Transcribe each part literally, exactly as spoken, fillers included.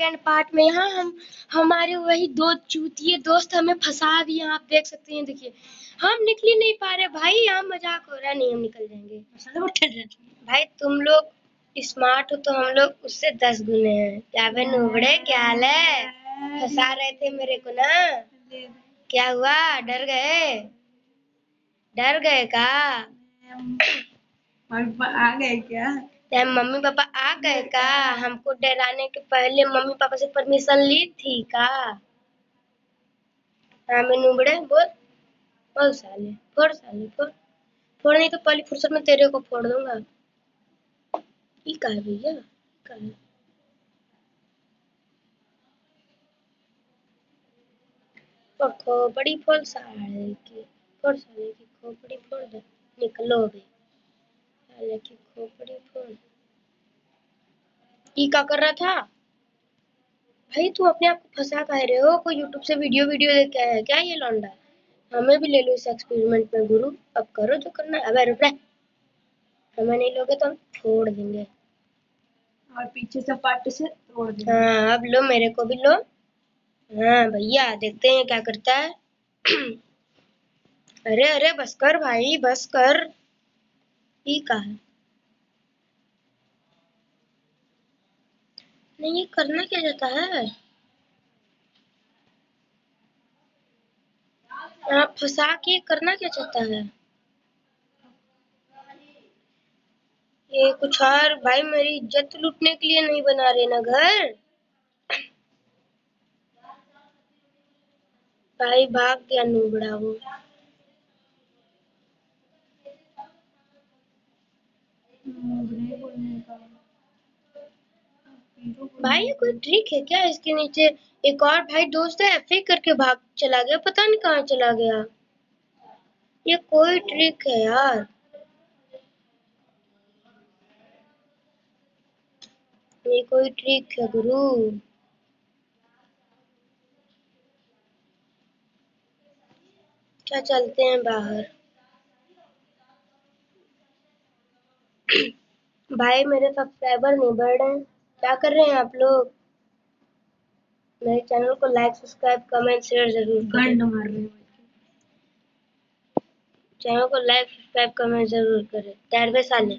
Second part में यहाँ हम हमारे वही दो चूतिए दोस्त हमें फंसा दिए। आप देख सकते हैं, देखिए हम निकल ही नहीं पा रहे भाई। यहाँ मजाक हो रहा है, नहीं हम निकल जाएंगे। भाई तुम लोग स्मार्ट हो तो हम लोग उससे दस गुने हैं। क्या बे नुबड़े, क्या हाल है? फंसा रहे थे मेरे को ना, क्या हुआ? डर गए? डर गए का? मम्मी पापा आ गए क्या? मम्मी पापा आ गए का? हमको डराने के पहले मम्मी पापा से परमिशन ली थी का? हाँ मैं नुबड़े बोल बोल साले, फोड़ साले फोड़ फोड़, नहीं तो पहली फुर्सत में तेरे को फोड़ दूंगा। ये का है भैया, का है? और खोपड़ी फोड़ साले की, फोड़ साले की खोपड़ी फोड़ दे, निकलो बे साले की खोपड़ी फोड़। ये क्या कर रहा था भाई? तू अपने आप को फंसा कह रहे हो? कोई यूट्यूब से वीडियो वीडियो देख के आया है क्या ये लौंडा? हमें भी ले लो इस एक्सपेरिमेंट में गुरु, अब करो जो करना है। अबे रुक रे, हमें नहीं लोगे तो हम छोड़ देंगे और पीछे से पार्ट से तोड़ देंगे। हाँ अब लो, मेरे को भी लो। हाँ भैया देखते हैं क्या करता है। अरे अरे बस कर भाई, बस कर। ये का है? नहीं ये करना क्या जाता है? आप फंसा के करना क्या चाहता है? ये कुछ और भाई, मेरी इज्जत लूटने के लिए नहीं बना रहे ना घर। भाई भाग गया नुबड़ा वो। भाई ये कोई ट्रिक है क्या इसके नीचे? एक और भाई दोस्त है, एफ करके भाग चला गया, पता नहीं कहाँ चला गया। ये कोई ट्रिक है यार, ये कोई ट्रिक है गुरु। क्या चलते हैं बाहर। भाई मेरे सब्सक्राइबर नहीं बढ़ रहे हैं, क्या कर रहे हैं आप लोग? मेरे चैनल को लाइक सब्सक्राइब कमेंट शेयर जरूर करें। मार रहे हैं। चैनल को लाइक सब्सक्राइब कमेंट जरूर करें। तेरहवें साले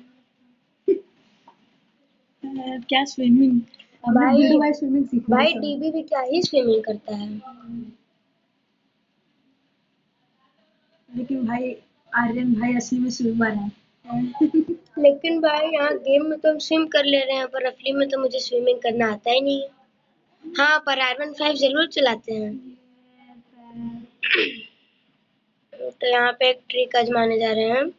क्या स्विमिंग? भाई भाई स्विमिंग सीख रहे भाई हैं सब। डीबी भी क्या ही स्विमिंग करता है। लेकिन भाई आर्यन भाई असली में स्विमर है। लेकिन भाई यहाँ गेम में तो हम स्विम कर ले रहे हैं, पर असली में तो मुझे स्विमिंग करना आता ही नहीं है। हाँ पर आर वन फाइव जरूर चलाते हैं। तो यहाँ पे एक ट्रिक आजमाने जा रहे हैं।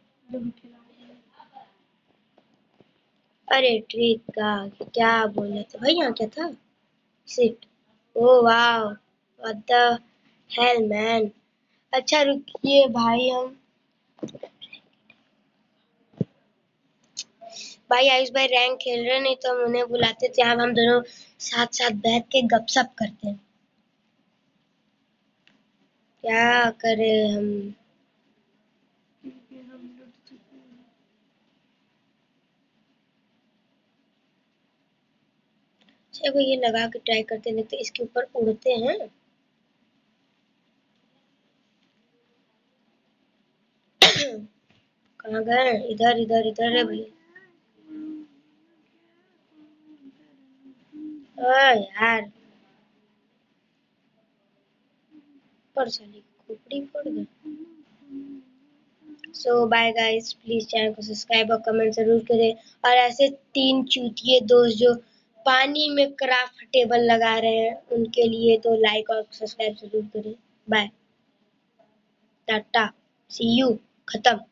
अरे ट्रिक का क्या बोले थे भाई? यहाँ क्या था? Shit, oh wow, what the hell man. अच्छा रुकिए भाई, हम भाई आयुष भाई रैंक खेल रहे, नहीं तो हम उन्हें बुलाते थे। अब हम दोनों साथ साथ बैठ के गपशप करते हैं। क्या करें हम? चलो ये लगा के ट्राई करते हैं, देखते इसके ऊपर उड़ते हैं। कहाँ गए? इधर इधर इधर है भैया। ओ यार, पर साली खोपड़ी फोड़ दे। So bye guys, please channel को सब्सक्राइब और कमेंट जरूर करें। और ऐसे तीन चूतिए दोस्त जो पानी में क्राफ्ट टेबल लगा रहे हैं, उनके लिए तो लाइक और सब्सक्राइब जरूर करें। बाय, टाटा, सी यू, खत्म।